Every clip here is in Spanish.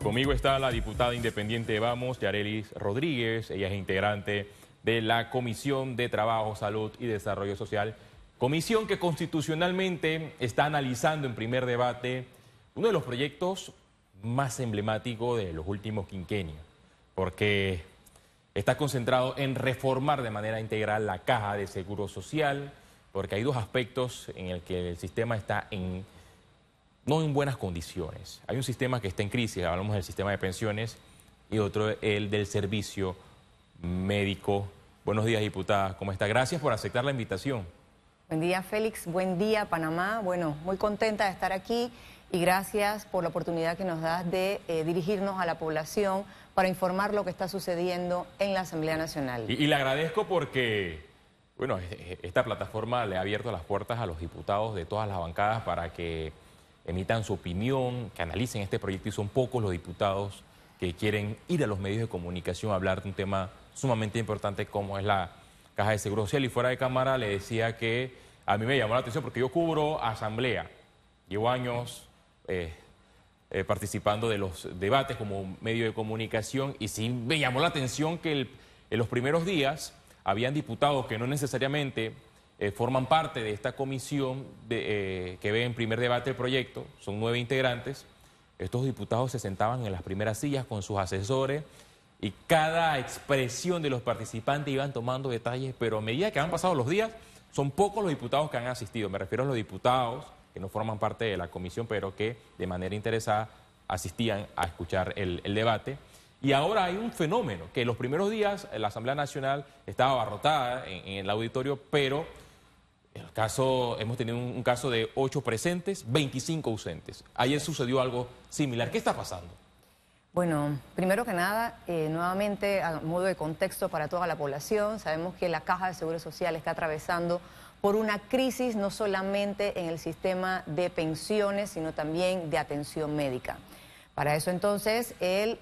Conmigo está la diputada independiente de Vamos, Yarelis Rodríguez. Ella es integrante de la Comisión de Trabajo, Salud y Desarrollo Social. Comisión que constitucionalmente está analizando en primer debate uno de los proyectos más emblemáticos de los últimos quinquenios, porque está concentrado en reformar de manera integral la Caja de Seguro Social, porque hay dos aspectos en el que el sistema está no en buenas condiciones. Hay un sistema que está en crisis, hablamos del sistema de pensiones, y otro el del servicio médico. Buenos días, diputada, ¿cómo está? Gracias por aceptar la invitación. Buen día, Félix. Buen día, Panamá. Bueno, muy contenta de estar aquí y gracias por la oportunidad que nos das de dirigirnos a la población para informar lo que está sucediendo en la Asamblea Nacional. Y le agradezco porque, bueno, esta plataforma le ha abierto las puertas a los diputados de todas las bancadas para que emitan su opinión, que analicen este proyecto, y son pocos los diputados que quieren ir a los medios de comunicación a hablar de un tema sumamente importante como es la Caja de Seguro Social. Y fuera de cámara le decía que a mí me llamó la atención porque yo cubro asamblea, llevo años participando de los debates como medio de comunicación, y sí me llamó la atención que en los primeros días habían diputados que no necesariamente forman parte de esta comisión que ve en primer debate el proyecto. Son 9 integrantes. Estos diputados se sentaban en las primeras sillas con sus asesores y cada expresión de los participantes iban tomando detalles, pero a medida que han pasado los días, son pocos los diputados que han asistido. Me refiero a los diputados que no forman parte de la comisión, pero que de manera interesada asistían a escuchar el debate. Y ahora hay un fenómeno, que en los primeros días la Asamblea Nacional estaba abarrotada en el auditorio, pero hemos tenido un caso de 8 presentes, 25 ausentes. Ayer sucedió algo similar. ¿Qué está pasando? Bueno, primero que nada, nuevamente a modo de contexto para toda la población, sabemos que la Caja de Seguro Social está atravesando por una crisis no solamente en el sistema de pensiones, sino también de atención médica. Para eso entonces el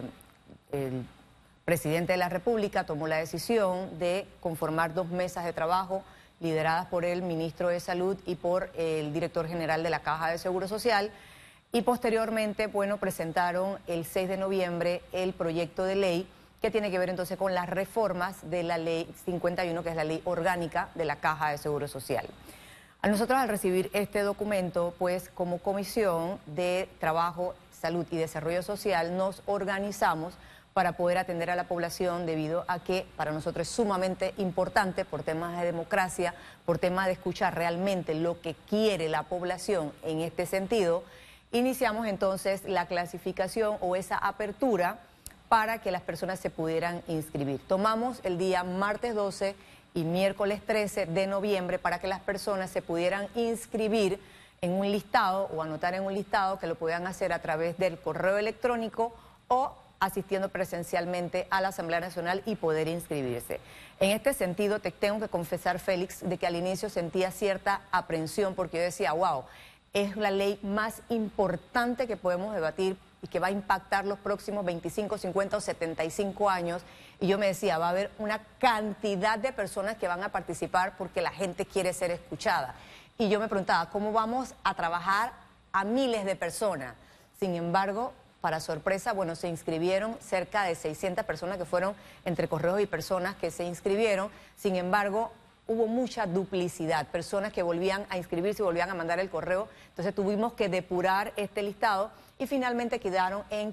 presidente de la República tomó la decisión de conformar 2 mesas de trabajo lideradas por el ministro de Salud y por el director general de la Caja de Seguro Social, y posteriormente, bueno, presentaron el 6 de noviembre el proyecto de ley que tiene que ver entonces con las reformas de la Ley 51, que es la ley orgánica de la Caja de Seguro Social. A nosotros, al recibir este documento, pues como Comisión de Trabajo, Salud y Desarrollo Social nos organizamos para poder atender a la población, debido a que para nosotros es sumamente importante, por temas de democracia, por temas de escuchar realmente lo que quiere la población en este sentido. Iniciamos entonces la clasificación o esa apertura para que las personas se pudieran inscribir. Tomamos el día martes 12 y miércoles 13 de noviembre para que las personas se pudieran inscribir en un listado o anotar en un listado, que lo puedan hacer a través del correo electrónico o asistiendo presencialmente a la Asamblea Nacional y poder inscribirse. En este sentido, te tengo que confesar, Félix, de que al inicio sentía cierta aprensión, porque yo decía, wow, es la ley más importante que podemos debatir y que va a impactar los próximos 25, 50 o 75 años. Y yo me decía, va a haber una cantidad de personas que van a participar porque la gente quiere ser escuchada. Y yo me preguntaba, ¿cómo vamos a trabajar a miles de personas? Sin embargo, para sorpresa, bueno, se inscribieron cerca de 600 personas, que fueron entre correos y personas que se inscribieron. Sin embargo, hubo mucha duplicidad, personas que volvían a inscribirse y volvían a mandar el correo. Entonces tuvimos que depurar este listado y finalmente quedaron en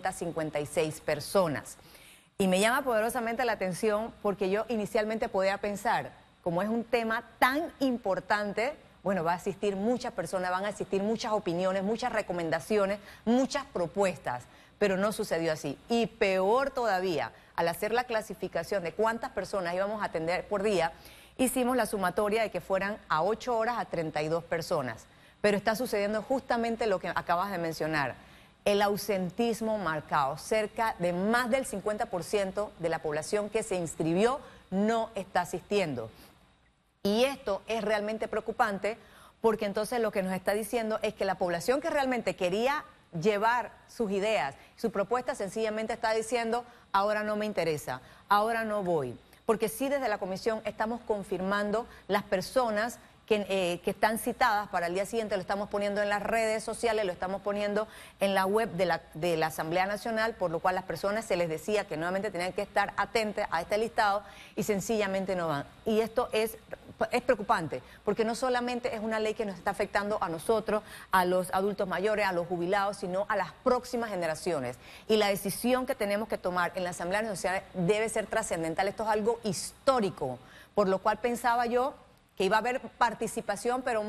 556 personas. Y me llama poderosamente la atención porque yo inicialmente podía pensar, como es un tema tan importante, bueno, va a asistir muchas personas, van a asistir muchas opiniones, muchas recomendaciones, muchas propuestas, pero no sucedió así. Y peor todavía, al hacer la clasificación de cuántas personas íbamos a atender por día, hicimos la sumatoria de que fueran a 8 horas a 32 personas. Pero está sucediendo justamente lo que acabas de mencionar, el ausentismo marcado. Cerca de más del 50% de la población que se inscribió no está asistiendo. Y esto es realmente preocupante, porque entonces lo que nos está diciendo es que la población que realmente quería llevar sus ideas, su propuesta, sencillamente está diciendo, ahora no me interesa, ahora no voy. Porque sí, desde la comisión estamos confirmando las personas que están citadas para el día siguiente, lo estamos poniendo en las redes sociales, lo estamos poniendo en la web de la Asamblea Nacional, por lo cual las personas se les decía que nuevamente tenían que estar atentas a este listado y sencillamente no van. Y esto es preocupante, porque no solamente es una ley que nos está afectando a nosotros, a los adultos mayores, a los jubilados, sino a las próximas generaciones. Y la decisión que tenemos que tomar en la Asamblea Nacional debe ser trascendental. Esto es algo histórico, por lo cual pensaba yo que iba a haber participación, pero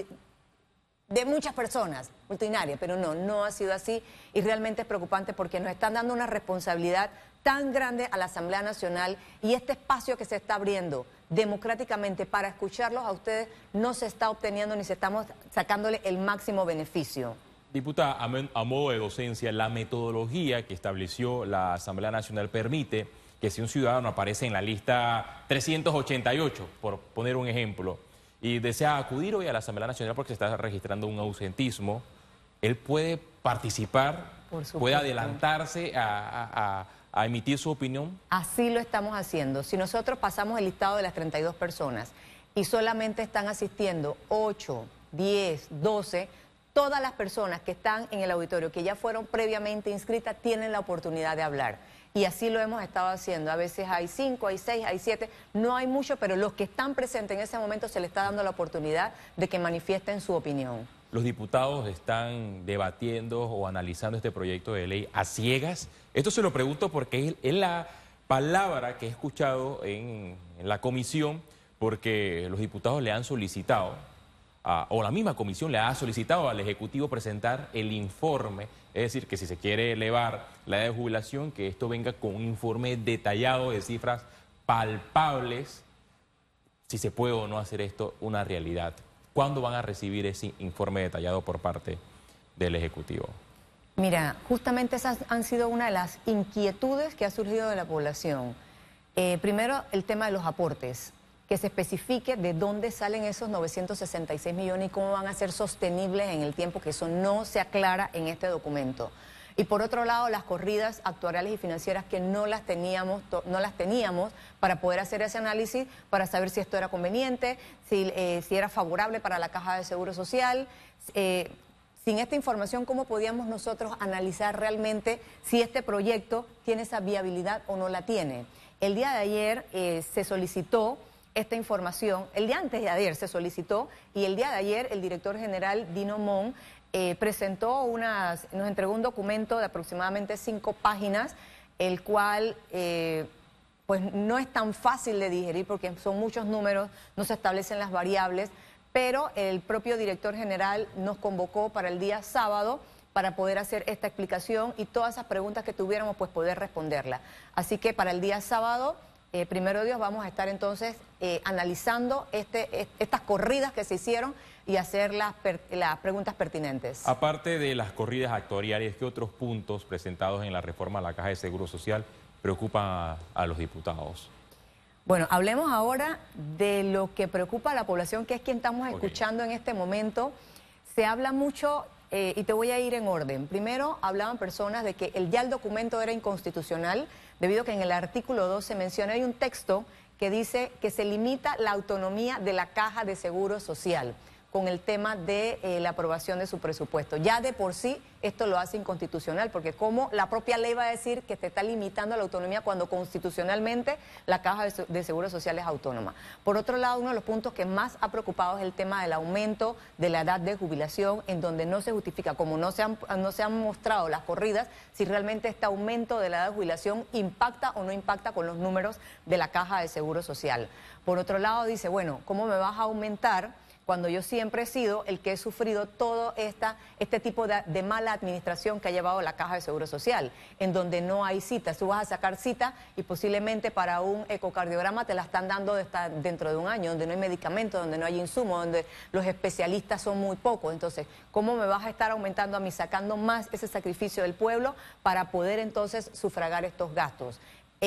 de muchas personas, multitudinaria, pero no ha sido así y realmente es preocupante porque nos están dando una responsabilidad tan grande a la Asamblea Nacional y este espacio que se está abriendo democráticamente para escucharlos a ustedes no se está obteniendo ni se estamos sacándole el máximo beneficio. Diputada, a modo de docencia, la metodología que estableció la Asamblea Nacional permite que si un ciudadano aparece en la lista 388, por poner un ejemplo, y desea acudir hoy a la Asamblea Nacional porque se está registrando un ausentismo, él puede participar, puede adelantarse a emitir su opinión. Así lo estamos haciendo. Si nosotros pasamos el listado de las 32 personas y solamente están asistiendo 8, 10, 12, todas las personas que están en el auditorio, que ya fueron previamente inscritas, tienen la oportunidad de hablar. Y así lo hemos estado haciendo. A veces hay 5, hay 6, hay 7, no hay mucho, pero los que están presentes en ese momento se les está dando la oportunidad de que manifiesten su opinión. Los diputados están debatiendo o analizando este proyecto de ley a ciegas. Esto se lo pregunto porque es la palabra que he escuchado en la comisión, porque los diputados le han solicitado, o la misma comisión le ha solicitado al Ejecutivo presentar el informe, es decir, que si se quiere elevar la edad de jubilación, que esto venga con un informe detallado de cifras palpables, si se puede o no hacer esto una realidad. ¿Cuándo van a recibir ese informe detallado por parte del Ejecutivo? Mira, justamente esas han sido una de las inquietudes que ha surgido de la población. Primero, el tema de los aportes, que se especifique de dónde salen esos 966 millones y cómo van a ser sostenibles en el tiempo, que eso no se aclara en este documento. Y por otro lado, las corridas actuariales y financieras que no las teníamos para poder hacer ese análisis, para saber si esto era conveniente, si era favorable para la Caja de Seguro Social. Sin esta información, ¿cómo podíamos nosotros analizar realmente si este proyecto tiene esa viabilidad o no la tiene? El día de ayer se solicitó esta información, el día antes de ayer se solicitó y el día de ayer el director general Dino Mon nos entregó un documento de aproximadamente 5 páginas, el cual pues no es tan fácil de digerir porque son muchos números, no se establecen las variables, pero el propio director general nos convocó para el día sábado para poder hacer esta explicación y todas esas preguntas que tuviéramos pues poder responderlas. Así que para el día sábado, primero Dios, vamos a estar entonces analizando estas corridas que se hicieron y hacer las preguntas pertinentes. Aparte de las corridas actuariales, ¿qué otros puntos presentados en la reforma a la Caja de Seguro Social preocupan a los diputados? Bueno, hablemos ahora de lo que preocupa a la población, que es quien estamos escuchando en este momento. Se habla mucho, y te voy a ir en orden. Primero, hablaban personas de que ya el documento era inconstitucional, debido a que en el artículo 2 se menciona, hay un texto que dice que se limita la autonomía de la Caja de Seguro Social con el tema de la aprobación de su presupuesto. Ya de por sí esto lo hace inconstitucional, porque como la propia ley va a decir que te está limitando la autonomía cuando constitucionalmente la Caja de Seguro Social es autónoma. Por otro lado, uno de los puntos que más ha preocupado es el tema del aumento de la edad de jubilación, en donde no se justifica, como no se han mostrado las corridas, si realmente este aumento de la edad de jubilación impacta o no impacta con los números de la Caja de Seguro Social. Por otro lado, dice, bueno, ¿cómo me vas a aumentar cuando yo siempre he sido el que he sufrido todo este tipo de mala administración que ha llevado la Caja de Seguro Social, en donde no hay citas? Tú vas a sacar cita y posiblemente para un ecocardiograma te la están dando dentro de un año, donde no hay medicamentos, donde no hay insumos, donde los especialistas son muy pocos. Entonces, ¿cómo me vas a estar aumentando a mí, sacando más ese sacrificio del pueblo para poder entonces sufragar estos gastos?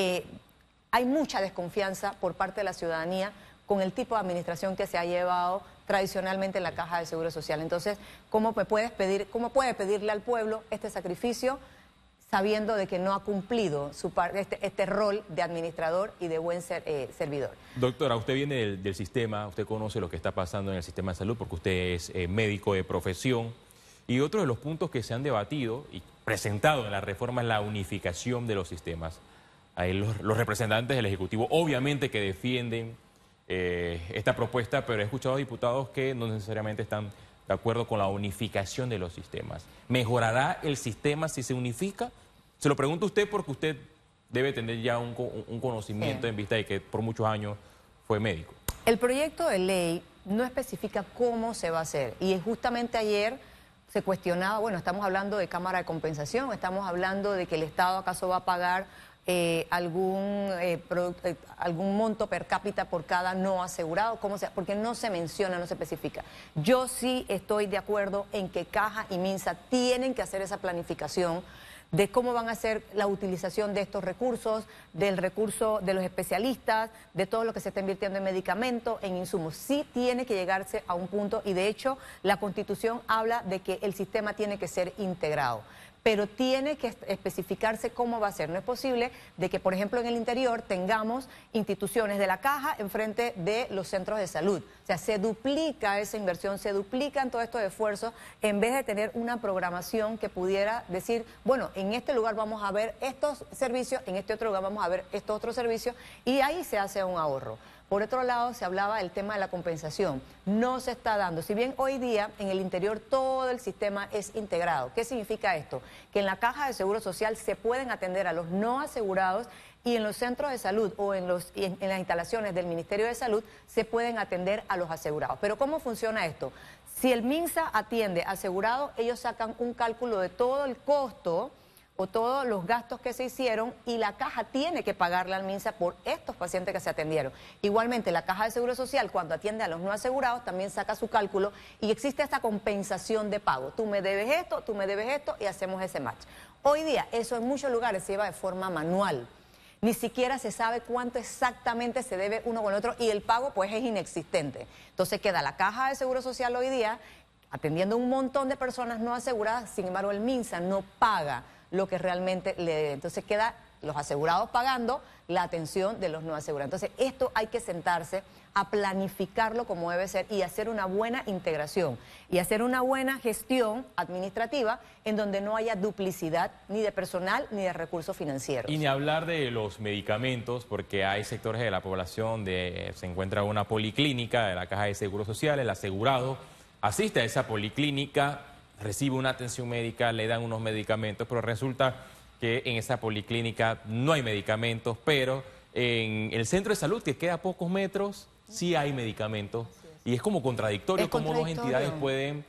Hay mucha desconfianza por parte de la ciudadanía con el tipo de administración que se ha llevado tradicionalmente en la Caja de Seguro Social. Entonces, ¿cómo puede pedirle al pueblo este sacrificio sabiendo de que no ha cumplido este rol de administrador y de buen servidor. Doctora, usted viene del sistema, usted conoce lo que está pasando en el sistema de salud porque usted es médico de profesión. Y otro de los puntos que se han debatido y presentado en la reforma es la unificación de los sistemas. Hay los representantes del Ejecutivo obviamente que defienden esta propuesta, pero he escuchado diputados que no necesariamente están de acuerdo con la unificación de los sistemas. ¿Mejorará el sistema si se unifica? Se lo pregunto a usted porque usted debe tener ya un conocimiento en vista de que por muchos años fue médico. El proyecto de ley no especifica cómo se va a hacer y justamente ayer se cuestionaba, bueno, estamos hablando de cámara de compensación, estamos hablando de que el Estado acaso va a pagar algún monto per cápita por cada no asegurado, ¿cómo sea? Porque no se menciona, no se especifica. Yo sí estoy de acuerdo en que Caja y Minsa tienen que hacer esa planificación de cómo van a hacer la utilización de estos recursos, del recurso de los especialistas, de todo lo que se está invirtiendo en medicamentos, en insumos. Sí tiene que llegarse a un punto y de hecho la Constitución habla de que el sistema tiene que ser integrado. Pero tiene que especificarse cómo va a ser. No es posible de que, por ejemplo, en el interior tengamos instituciones de la Caja enfrente de los centros de salud. O sea, se duplica esa inversión, se duplican todos estos esfuerzos en vez de tener una programación que pudiera decir, bueno, en este lugar vamos a ver estos servicios, en este otro lugar vamos a ver estos otros servicios y ahí se hace un ahorro. Por otro lado, se hablaba del tema de la compensación. No se está dando. Si bien hoy día en el interior todo el sistema es integrado. ¿Qué significa esto? Que en la Caja de Seguro Social se pueden atender a los no asegurados y en los centros de salud o en las instalaciones del Ministerio de Salud se pueden atender a los asegurados. Pero ¿cómo funciona esto? Si el MINSA atiende asegurado, ellos sacan un cálculo de todo el costo o todos los gastos que se hicieron y la Caja tiene que pagarle al MINSA por estos pacientes que se atendieron. Igualmente, la Caja de Seguro Social, cuando atiende a los no asegurados, también saca su cálculo y existe esta compensación de pago. Tú me debes esto y hacemos ese match. Hoy día, eso en muchos lugares se lleva de forma manual. Ni siquiera se sabe cuánto exactamente se debe uno con el otro y el pago pues es inexistente. Entonces queda la Caja de Seguro Social hoy día atendiendo a un montón de personas no aseguradas, sin embargo el MINSA no paga lo que realmente le debe. Entonces queda los asegurados pagando la atención de los no asegurados. Entonces esto hay que sentarse a planificarlo como debe ser y hacer una buena integración y hacer una buena gestión administrativa en donde no haya duplicidad ni de personal ni de recursos financieros. Y ni hablar de los medicamentos, porque hay sectores de la población donde se encuentra una policlínica de la Caja de Seguro Social, el asegurado asiste a esa policlínica, recibe una atención médica, le dan unos medicamentos, pero resulta que en esa policlínica no hay medicamentos, pero en el centro de salud, que queda a pocos metros, sí hay medicamentos. Y es como contradictorio cómo dos entidades pueden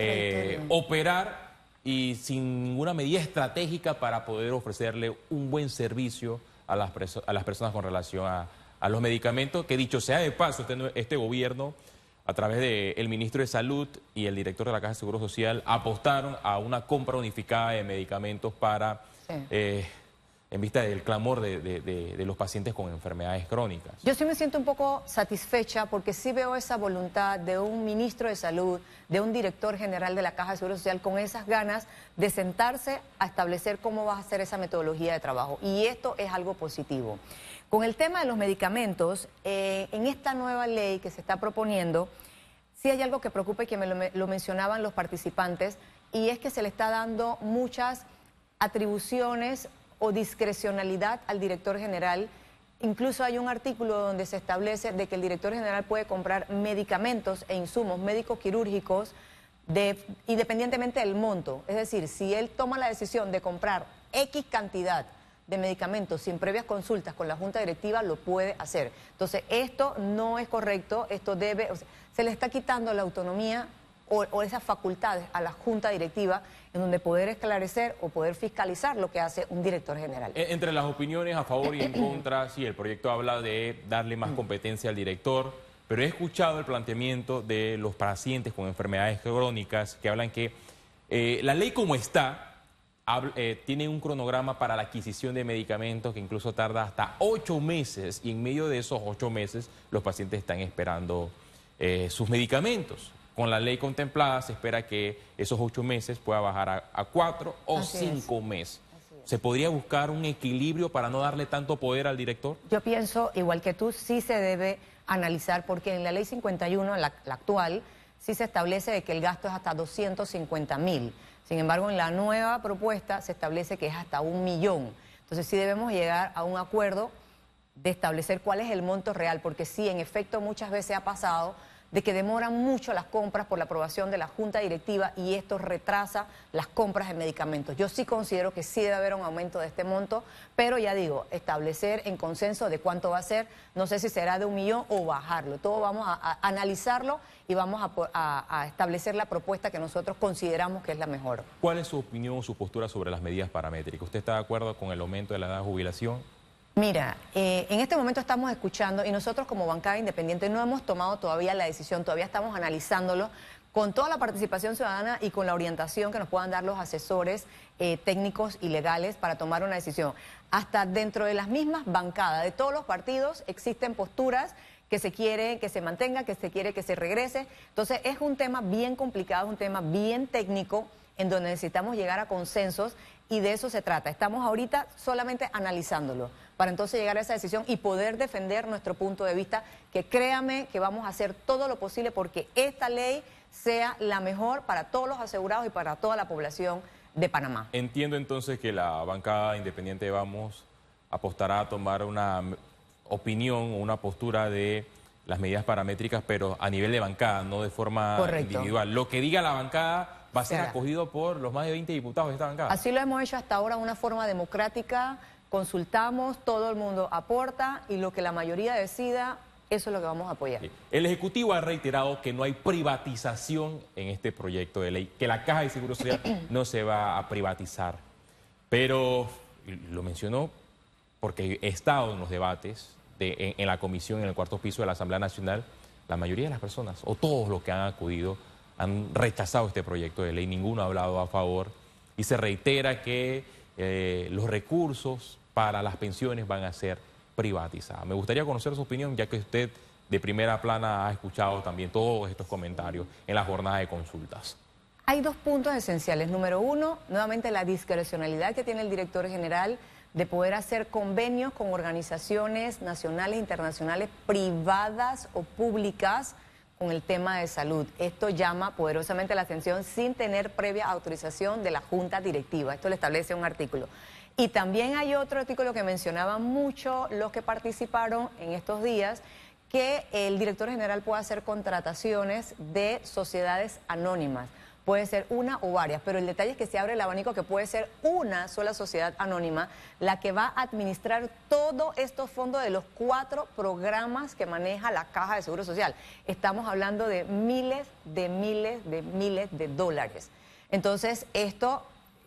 operar y sin ninguna medida estratégica para poder ofrecerle un buen servicio a las personas con relación a los medicamentos, que dicho sea de paso, este gobierno, a través del ministro de Salud y el director de la Caja de Seguro Social, apostaron a una compra unificada de medicamentos para, en vista del clamor de los pacientes con enfermedades crónicas. Yo sí me siento un poco satisfecha porque sí veo esa voluntad de un ministro de Salud, de un director general de la Caja de Seguro Social, con esas ganas de sentarse a establecer cómo va a ser esa metodología de trabajo. Y esto es algo positivo. Con el tema de los medicamentos, en esta nueva ley que se está proponiendo, sí hay algo que preocupa y que lo mencionaban los participantes, y es que se le está dando muchas atribuciones o discrecionalidad al director general. Incluso hay un artículo donde se establece de que el director general puede comprar medicamentos e insumos médicos quirúrgicos independientemente del monto. Es decir, si él toma la decisión de comprar X cantidad de medicamentos sin previas consultas con la Junta Directiva, lo puede hacer. Entonces, esto no es correcto, esto debe, se le está quitando la autonomía o esas facultades a la Junta Directiva en donde poder esclarecer o poder fiscalizar lo que hace un director general. Entre las opiniones a favor y en contra, sí, el proyecto habla de darle más competencia al director, pero he escuchado el planteamiento de los pacientes con enfermedades crónicas que hablan que la ley como está, tiene un cronograma para la adquisición de medicamentos que incluso tarda hasta 8 meses y en medio de esos 8 meses los pacientes están esperando sus medicamentos. Con la ley contemplada se espera que esos 8 meses pueda bajar a 4 o 5 meses. ¿Se podría buscar un equilibrio para no darle tanto poder al director? Yo pienso, igual que tú, sí se debe analizar, porque en la ley 51, la actual, sí se establece de que el gasto es hasta 250.000. Sin embargo, en la nueva propuesta se establece que es hasta 1 millón. Entonces sí debemos llegar a un acuerdo de establecer cuál es el monto real, porque sí, en efecto, muchas veces ha pasado de que demoran mucho las compras por la aprobación de la Junta Directiva y esto retrasa las compras de medicamentos. Yo sí considero que sí debe haber un aumento de este monto, pero ya digo, establecer en consenso de cuánto va a ser, no sé si será de 1 millón o bajarlo. Todo vamos a analizarlo y vamos a establecer la propuesta que nosotros consideramos que es la mejor. ¿Cuál es su opinión o su postura sobre las medidas paramétricas? ¿Usted está de acuerdo con el aumento de la edad de jubilación? Mira, en este momento estamos escuchando y nosotros como bancada independiente no hemos tomado todavía la decisión, todavía estamos analizándolo con toda la participación ciudadana y con la orientación que nos puedan dar los asesores técnicos y legales para tomar una decisión. Hasta dentro de las mismas bancadas de todos los partidos existen posturas que se quiere que se mantenga, que se quiere que se regrese. Entonces es un tema bien complicado, un tema bien técnico en donde necesitamos llegar a consensos y de eso se trata. Estamos ahorita solamente analizándolo para entonces llegar a esa decisión y poder defender nuestro punto de vista, que créame que vamos a hacer todo lo posible porque esta ley sea la mejor para todos los asegurados y para toda la población de Panamá. Entiendo entonces que la bancada independiente Vamos apostará a tomar una opinión o una postura de las medidas paramétricas, pero a nivel de bancada, no de forma individual. Lo que diga la bancada va a ser acogido por los más de 20 diputados de esta bancada. Así lo hemos hecho hasta ahora de una forma democrática, consultamos, todo el mundo aporta y lo que la mayoría decida, eso es lo que vamos a apoyar. El Ejecutivo ha reiterado que no hay privatización en este proyecto de ley, que la Caja de Seguro Social no se va a privatizar. Pero lo mencionó porque he estado en los debates en la comisión, en el cuarto piso de la Asamblea Nacional. La mayoría de las personas, o todos los que han acudido, han rechazado este proyecto de ley, ninguno ha hablado a favor y se reitera que los recursos para las pensiones van a ser privatizados. Me gustaría conocer su opinión, ya que usted de primera plana ha escuchado también todos estos comentarios en la jornada de consultas. Hay dos puntos esenciales. Número uno, nuevamente la discrecionalidad que tiene el director general de poder hacer convenios con organizaciones nacionales e internacionales privadas o públicas con el tema de salud. Esto llama poderosamente la atención sin tener previa autorización de la Junta Directiva. Esto lo establece un artículo. Y también hay otro artículo que mencionaban mucho los que participaron en estos días, que el director general puede hacer contrataciones de sociedades anónimas. Puede ser una o varias, pero el detalle es que se abre el abanico que puede ser una sola sociedad anónima la que va a administrar todos estos fondos de los 4 programas que maneja la Caja de Seguro Social. Estamos hablando de miles de dólares. Entonces, esto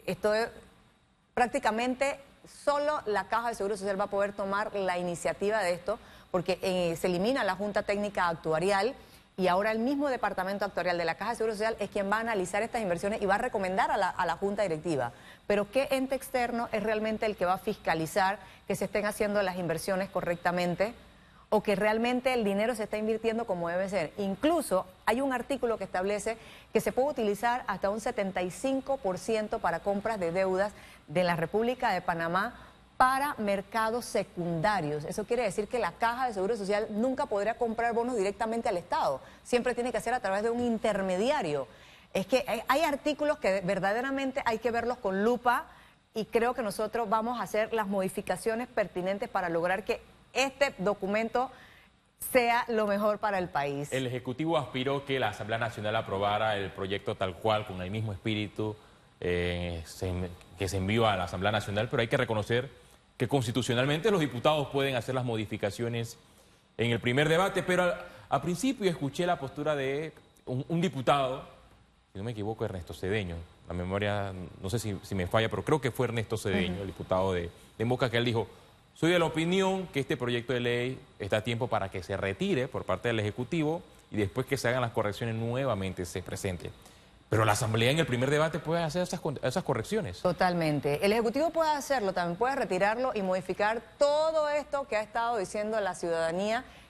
prácticamente solo la Caja de Seguro Social va a poder tomar la iniciativa de esto, porque se elimina la Junta Técnica Actuarial. Y ahora el mismo departamento actuarial de la Caja de Seguro Social es quien va a analizar estas inversiones y va a recomendar a la Junta Directiva. Pero ¿qué ente externo es realmente el que va a fiscalizar que se estén haciendo las inversiones correctamente o que realmente el dinero se está invirtiendo como debe ser? Incluso hay un artículo que establece que se puede utilizar hasta un 75% para compras de deudas de la República de Panamá para mercados secundarios. Eso quiere decir que la Caja de Seguro Social nunca podría comprar bonos directamente al Estado. Siempre tiene que hacer a través de un intermediario. Es que hay artículos que verdaderamente hay que verlos con lupa y creo que nosotros vamos a hacer las modificaciones pertinentes para lograr que este documento sea lo mejor para el país. El Ejecutivo aspiró que la Asamblea Nacional aprobara el proyecto tal cual, con el mismo espíritu que se envió a la Asamblea Nacional, pero hay que reconocer que constitucionalmente los diputados pueden hacer las modificaciones en el primer debate, pero al principio escuché la postura de un diputado, si no me equivoco, Ernesto Cedeño. La memoria, no sé si me falla, pero creo que fue Ernesto Cedeño, el diputado de Moca, que él dijo: soy de la opinión que este proyecto de ley está a tiempo para que se retire por parte del Ejecutivo y después que se hagan las correcciones nuevamente se presente. Pero la Asamblea en el primer debate puede hacer esas correcciones. Totalmente. El Ejecutivo puede hacerlo, también puede retirarlo y modificar todo esto que ha estado diciendo la ciudadanía,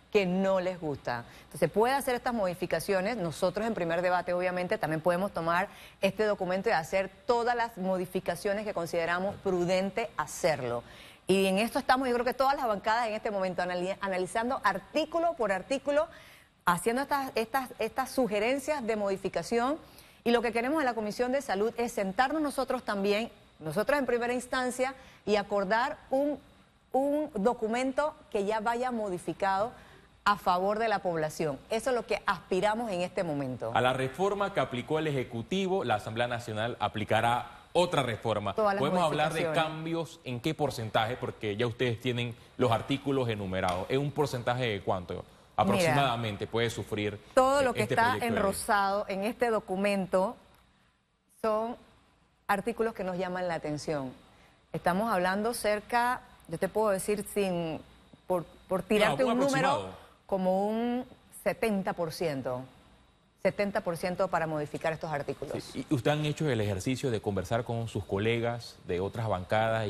que no les gusta. Entonces puede hacer estas modificaciones. Nosotros en primer debate obviamente también podemos tomar este documento y hacer todas las modificaciones que consideramos prudente hacerlo. Y en esto estamos, yo creo que todas las bancadas en este momento analizando artículo por artículo, haciendo estas sugerencias de modificación. Y lo que queremos en la Comisión de Salud es sentarnos nosotros también, nosotros en primera instancia, y acordar un documento que ya vaya modificado a favor de la población. Eso es lo que aspiramos en este momento. A la reforma que aplicó el Ejecutivo, la Asamblea Nacional aplicará otra reforma. ¿Podemos hablar de cambios en qué porcentaje? Porque ya ustedes tienen los artículos enumerados. ¿Es un porcentaje de cuánto aproximadamente puede sufrir todo lo que está enrosado en este documento son artículos que nos llaman la atención? Estamos hablando cerca, yo te puedo decir por tirarte un número, como un 70%. 70% para modificar estos artículos. Sí. ¿Y usted han hecho el ejercicio de conversar con sus colegas de otras bancadas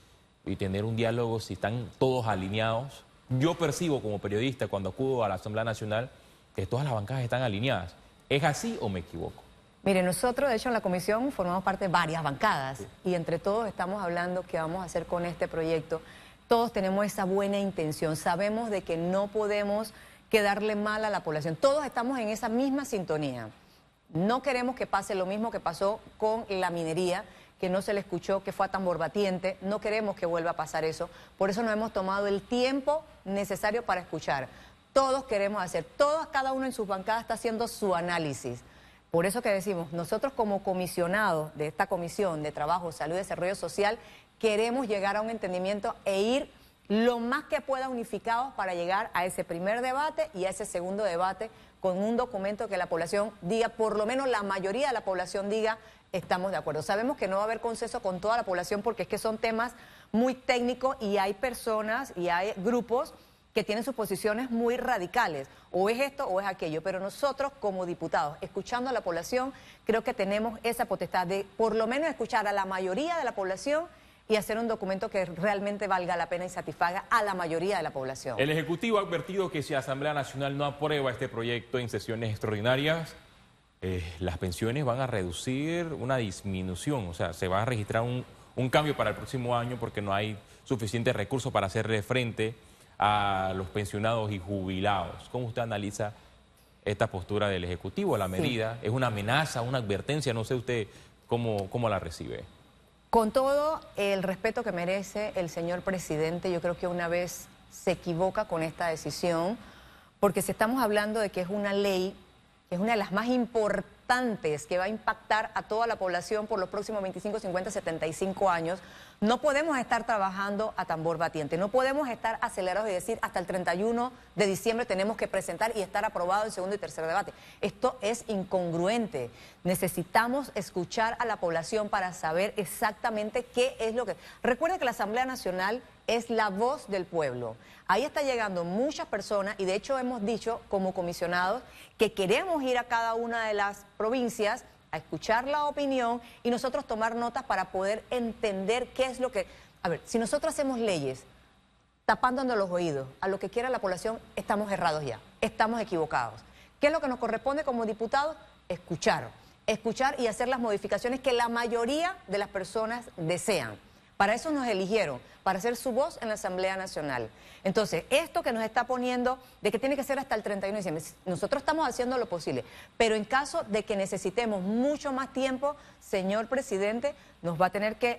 y tener un diálogo si están todos alineados? Yo percibo como periodista cuando acudo a la Asamblea Nacional que todas las bancadas están alineadas. ¿Es así o me equivoco? Mire, nosotros de hecho en la comisión formamos parte de varias bancadas y entre todos estamos hablando qué vamos a hacer con este proyecto. Todos tenemos esa buena intención, sabemos de que no podemos quedarle mal a la población. Todos estamos en esa misma sintonía. No queremos que pase lo mismo que pasó con la minería, que no se le escuchó, que fue a tambor batiente. No queremos que vuelva a pasar eso. Por eso nos hemos tomado el tiempo necesario para escuchar. Todos queremos hacer, cada uno en sus bancadas está haciendo su análisis. Por eso que decimos, nosotros como comisionados de esta Comisión de Trabajo, Salud y Desarrollo Social, queremos llegar a un entendimiento e ir lo más que pueda unificados para llegar a ese primer debate y a ese segundo debate con un documento que la población diga, por lo menos la mayoría de la población diga, estamos de acuerdo. Sabemos que no va a haber consenso con toda la población porque es que son temas muy técnicos y hay personas y hay grupos que tienen sus posiciones muy radicales, o es esto o es aquello, pero nosotros como diputados, escuchando a la población, creo que tenemos esa potestad de por lo menos escuchar a la mayoría de la población y hacer un documento que realmente valga la pena y satisfaga a la mayoría de la población. El Ejecutivo ha advertido que si la Asamblea Nacional no aprueba este proyecto en sesiones extraordinarias, las pensiones van a reducir una disminución, o sea, se va a registrar un cambio para el próximo año porque no hay suficientes recursos para hacerle frente a los pensionados y jubilados. ¿Cómo usted analiza esta postura del Ejecutivo, la medida? ¿Es una amenaza, una advertencia? No sé usted cómo la recibe. Con todo el respeto que merece el señor presidente, yo creo que una vez se equivoca con esta decisión, porque si estamos hablando de que es una ley, que es una de las más importantes que va a impactar a toda la población por los próximos 25, 50, 75 años, no podemos estar trabajando a tambor batiente, no podemos estar acelerados y decir hasta el 31 de diciembre tenemos que presentar y estar aprobado el segundo y tercer debate. Esto es incongruente. Necesitamos escuchar a la población para saber exactamente qué es lo que... Recuerden que la Asamblea Nacional es la voz del pueblo. Ahí está llegando muchas personas y de hecho hemos dicho como comisionados que queremos ir a cada una de las provincias a escuchar la opinión y nosotros tomar notas para poder entender qué es lo que... A ver, si nosotros hacemos leyes tapándonos los oídos a lo que quiera la población, estamos errados ya, estamos equivocados. ¿Qué es lo que nos corresponde como diputados? Escuchar y hacer las modificaciones que la mayoría de las personas desean. Para eso nos eligieron, para ser su voz en la Asamblea Nacional. Entonces, esto que nos está poniendo de que tiene que ser hasta el 31 de diciembre, nosotros estamos haciendo lo posible, pero en caso de que necesitemos mucho más tiempo, señor presidente, nos va a tener que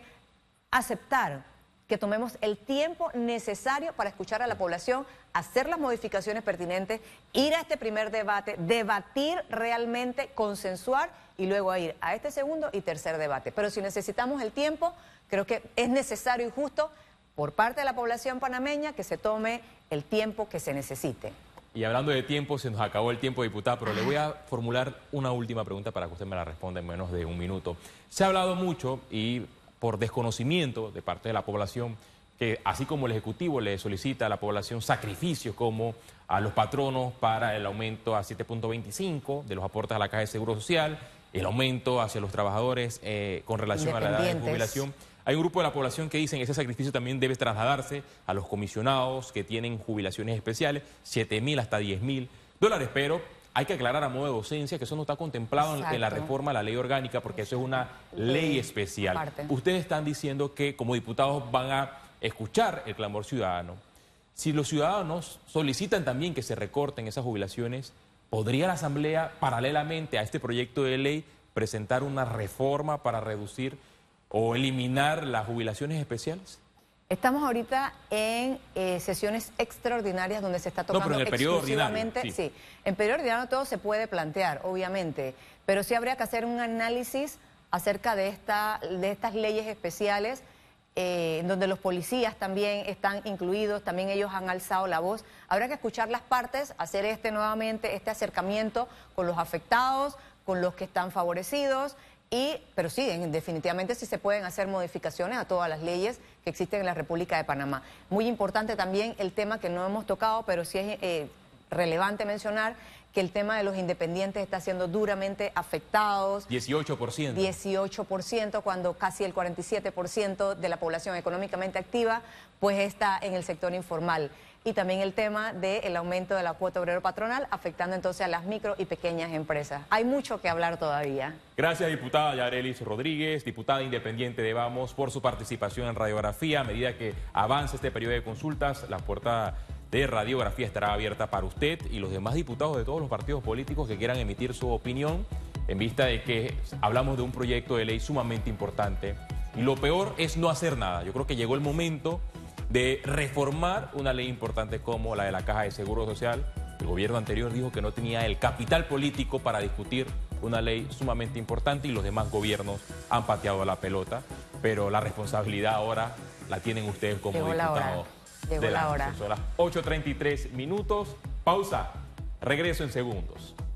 aceptar que tomemos el tiempo necesario para escuchar a la población, hacer las modificaciones pertinentes, ir a este primer debate, debatir realmente, consensuar y luego a ir a este segundo y tercer debate. Pero si necesitamos el tiempo, creo que es necesario y justo por parte de la población panameña que se tome el tiempo que se necesite. Y hablando de tiempo, se nos acabó el tiempo, diputada, pero le voy a formular una última pregunta para que usted me la responda en menos de un minuto. Se ha hablado mucho y por desconocimiento de parte de la población, que así como el Ejecutivo le solicita a la población sacrificios como a los patronos para el aumento a 7.25 de los aportes a la Caja de Seguro Social, el aumento hacia los trabajadores con relación a la edad de jubilación, Hay un grupo de la población que dicen que ese sacrificio también debe trasladarse a los comisionados que tienen jubilaciones especiales, 7.000 hasta 10.000 dólares, pero hay que aclarar a modo de docencia que eso no está contemplado en la reforma a la ley orgánica porque eso es una ley especial. Aparte. Ustedes están diciendo que como diputados van a escuchar el clamor ciudadano. Si los ciudadanos solicitan también que se recorten esas jubilaciones, ¿podría la Asamblea, paralelamente a este proyecto de ley, presentar una reforma para reducir o eliminar las jubilaciones especiales? Estamos ahorita en sesiones extraordinarias donde se está tocando pero en el periodo exclusivamente... ordinario, sí, en periodo ordinario todo se puede plantear, obviamente, pero sí habría que hacer un análisis acerca de estas leyes especiales, donde los policías también están incluidos, también ellos han alzado la voz. Habrá que escuchar las partes, hacer nuevamente este acercamiento con los afectados, con los que están favorecidos, pero sí, definitivamente sí se pueden hacer modificaciones a todas las leyes que existen en la República de Panamá. Muy importante también el tema que no hemos tocado, pero sí es relevante mencionar que el tema de los independientes está siendo duramente afectados. 18%. 18%, cuando casi el 47% de la población económicamente activa pues está en el sector informal. Y también el tema del aumento de la cuota obrero patronal, afectando entonces a las micro y pequeñas empresas. Hay mucho que hablar todavía. Gracias, diputada Yarelis Rodríguez, diputada independiente de Vamos, por su participación en Radiografía. A medida que avance este periodo de consultas, la puerta de Radiografía estará abierta para usted y los demás diputados de todos los partidos políticos que quieran emitir su opinión, en vista de que hablamos de un proyecto de ley sumamente importante. Y lo peor es no hacer nada. Yo creo que llegó el momento de reformar una ley importante como la de la Caja de Seguro Social. El gobierno anterior dijo que no tenía el capital político para discutir una ley sumamente importante y los demás gobiernos han pateado la pelota, pero la responsabilidad ahora la tienen ustedes como diputados. Llegó la hora. Son las 8:33 minutos. Pausa. Regreso en segundos.